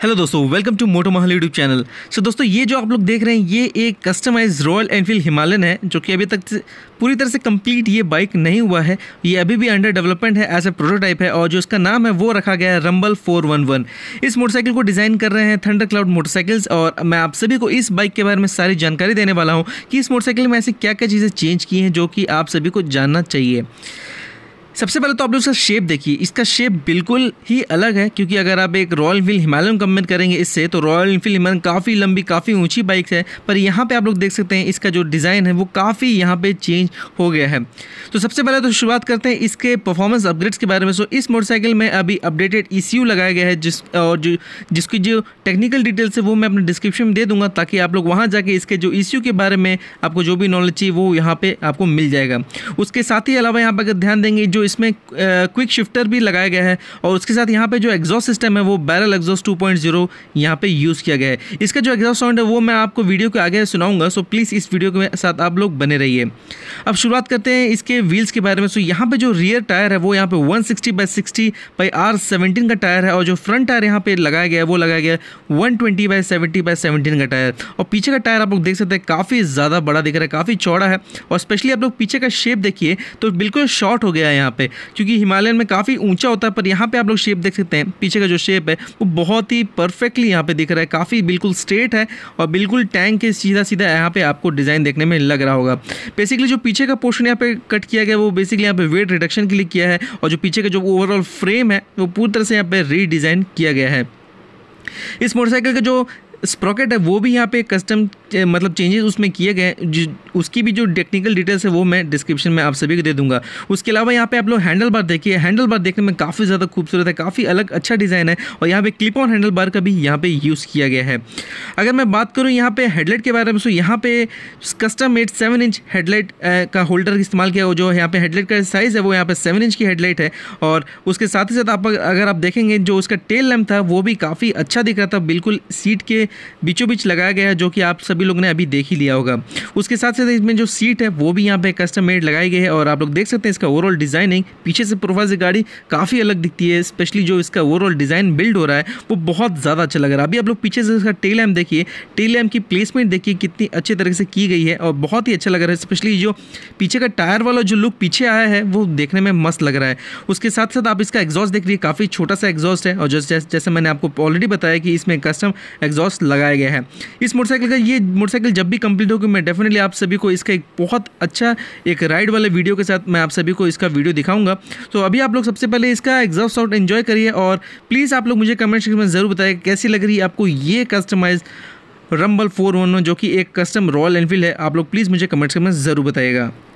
Hello दोस्तों, welcome to motto Mahal YouTube channel. सो दोस्तों, ये जो आप लोग देख रहे हैं ये एक कस्टमाइज रॉयल एनफील्ड हिमालयन है, जो कि अभी तक पूरी तरह से कंप्लीट ये बाइक नहीं हुआ है। ये अभी भी अंडर डेवलपमेंट है, एज ए प्रोटोटाइप है, और जो इसका नाम है वो रखा गया है रंबल 411। इस मोटरसाइकिल को डिज़ाइन कर रहे हैं थंडर क्लाउड मोटरसाइकिल्स, और मैं आप सभी को इस बाइक के बारे में सारी जानकारी देने वाला हूँ कि इस मोटरसाइकिल में ऐसी क्या क्या चीज़ें चेंज की हैं जो कि आप सभी को जानना चाहिए। सबसे पहले तो आप लोग इसका शेप देखिए। इसका शेप बिल्कुल ही अलग है, क्योंकि अगर आप एक रॉयल एनफील्ड हिमालयन कंपेयर करेंगे इससे, तो रॉयल एनफील्ड हिमालयन काफ़ी लंबी, काफ़ी ऊंची बाइक है, पर यहाँ पे आप लोग देख सकते हैं इसका जो डिज़ाइन है वो काफ़ी यहाँ पे चेंज हो गया है। तो सबसे पहले तो शुरुआत करते हैं इसके परफॉर्मेंस अपग्रेड्स के बारे में। सो इस मोटरसाइकिल में अभी अपडेटेड ECU लगाया गया है, जिसकी जो टेक्निकल डिटेल्स है वो मैं अपने डिस्क्रिप्शन में दे दूँगा, ताकि आप लोग वहाँ जाके इसके जो ECU के बारे में आपको जो भी नॉलेज चाहिए वो यहाँ पर आपको मिल जाएगा। उसके साथ ही अलावा यहाँ पर अगर ध्यान देंगे, जो इसमें क्विक शिफ्टर भी लगाया गया है, और उसके साथ यहाँ पे जो एग्जॉस्ट सिस्टम है वो बैरल एग्जॉस्ट 2.0 यहाँ पे यूज़ किया गया है। इसका जो एग्जॉस्ट साउंड है वो मैं आपको वीडियो के आगे सुनाऊंगा, सो प्लीज़ इस वीडियो के साथ आप लोग बने रहिए। अब शुरुआत करते हैं इसके व्हील्स के बारे में। सो यहाँ पे जो रियर टायर है वो यहाँ पे 160/60/R17 का टायर है, और जो फ्रंट टायर यहाँ पे लगाया गया है वो लगाया गया है 120/70/17 का टायर। और पीछे का टायर आप लोग देख सकते हैं काफ़ी ज़्यादा बड़ा दिख रहा है, काफ़ी चौड़ा है, और स्पेशली आप लोग पीछे का शेप देखिए तो बिल्कुल शॉर्ट हो गया है यहाँ पे, क्योंकि हिमालयन में काफ़ी ऊंचा होता है, पर यहाँ पे आप लोग शेप देख सकते हैं। पीछे का जो शेप है वो बहुत ही परफेक्टली यहाँ पे दिख रहा है, काफ़ी बिल्कुल स्ट्रेट है, और बिल्कुल टैंक के सीधा सीधा यहाँ पे आपको डिज़ाइन देखने में लग रहा होगा। बेसिकली जो पीछे का पोर्शन यहाँ पे कट किया गया वो बेसिकली यहाँ पे वेट रिडक्शन के लिए किया है, और जो पीछे का जो ओवरऑल फ्रेम है वो पूरी तरह से यहाँ पे रीडिज़ाइन किया गया है। इस मोटरसाइकिल का जो स्प्रॉकेट है वो भी यहाँ पे कस्टम मतलब चेंजेस उसमें किए गए, उसकी भी जो टेक्निकल डिटेल्स है वो मैं डिस्क्रिप्शन में आप सभी को दे दूंगा। उसके अलावा यहाँ पे आप लोग हैंडल बार देखिए। हैंडल बार देखने में काफ़ी ज़्यादा खूबसूरत है, काफ़ी अलग अच्छा डिज़ाइन है, और यहाँ पे क्लिप ऑन हैंडल बार का भी यहाँ पे यूज़ किया गया है। अगर मैं बात करूँ यहाँ पे हेडलाइट के बारे में, तो यहाँ पे कस्टम मेड 7 इंच हेडलाइट का होल्डर इस्तेमाल किया हो। जो यहाँ पे हेडलाइट का साइज़ है वो यहाँ पे 7 इंच की हेडलाइट है, और उसके साथ ही साथ अगर आप देखेंगे जो उसका टेल लैम्प था वो भी काफ़ी अच्छा दिख रहा था, बिल्कुल सीट के बीचों बीच लगाया गया है, जो कि आप सभी लोग ने अभी देख ही लिया होगा। उसके साथ साथ इसमें जो सीट है वो भी यहाँ पे कस्टम मेड लगाई गई है, और आप लोग देख सकते हैं इसका ओवरऑल डिज़ाइनिंग पीछे से प्रोफाइल से गाड़ी काफ़ी अलग दिखती है। स्पेशली जो इसका ओवरऑल डिज़ाइन बिल्ड हो रहा है वो बहुत ज़्यादा अच्छा लग रहा है। अभी आप लोग पीछे से इसका टेल लैम्प देखिए, टेल लैम्प की प्लेसमेंट देखिए कितनी अच्छे तरीके से की गई है, और बहुत ही अच्छा लग रहा है। स्पेशली जो पीछे का टायर वाला जो लुक पीछे आया है वो देखने में मस्त लग रहा है। उसके साथ साथ आप इसका एग्जॉस्ट देख रही है, काफ़ी छोटा सा एग्जॉस्ट है, और जैसे मैंने आपको ऑलरेडी बताया कि इसमें कस्टम एग्जॉस्ट लगाया गया है। इस मोटरसाइकिल का ये मोटरसाइकिल जब भी कंप्लीट होगी मैं डेफिनेटली आप सभी को इसका एक बहुत अच्छा एक राइड वाले वीडियो के साथ मैं आप सभी को इसका वीडियो दिखाऊंगा। तो अभी आप लोग सबसे पहले इसका एग्जॉस्ट साउंड एंजॉय करिए, और प्लीज़ आप लोग मुझे कमेंट सेक्शन में ज़रूर बताइए कैसी लग रही है आपको ये कस्टमाइज रंबल 411, जो कि एक कस्टम रॉयल एनफील्ड है। आप लोग प्लीज़ मुझे कमेंट सेक्शन में ज़रूर बताइएगा।